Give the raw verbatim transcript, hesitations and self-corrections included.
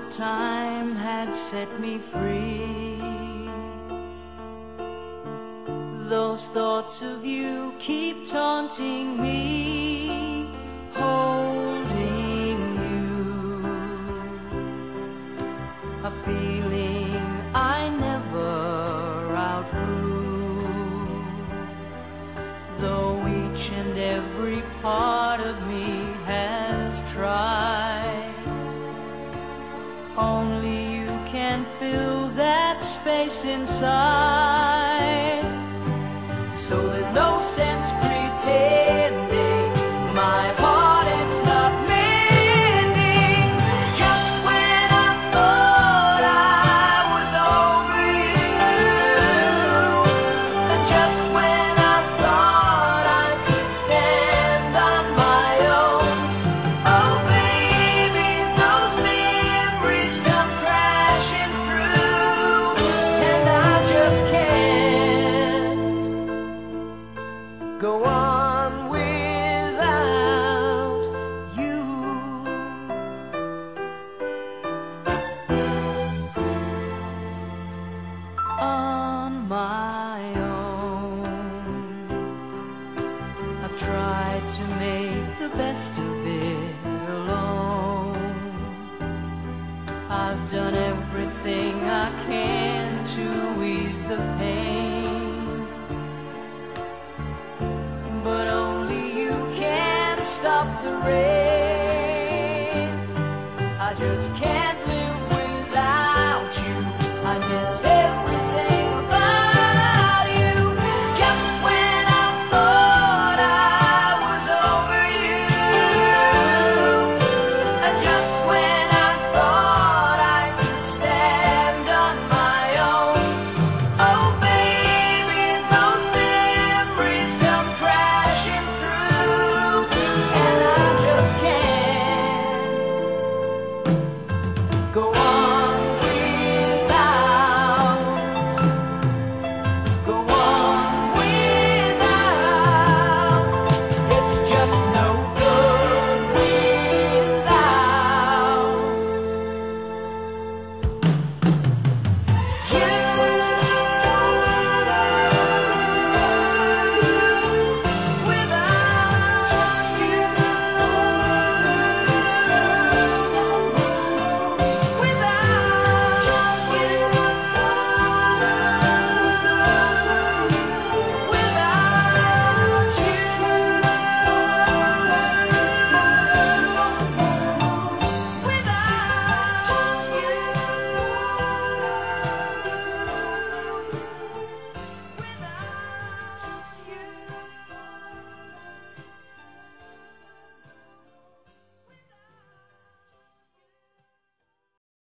thought time had set me free. Those thoughts of you keep taunting me, holding you, a feeling I never outgrew. Though each and every part of me has tried, only you can fill that space inside. So there's no sense pretending my heart it's not mending. Just when I thought I was over you, and just when I thought I could stand on my own, oh baby, those memories come crashing through, and I just can't go on without you. On my own, I've tried to make the best of it alone. I've done everything I can to ease the pain.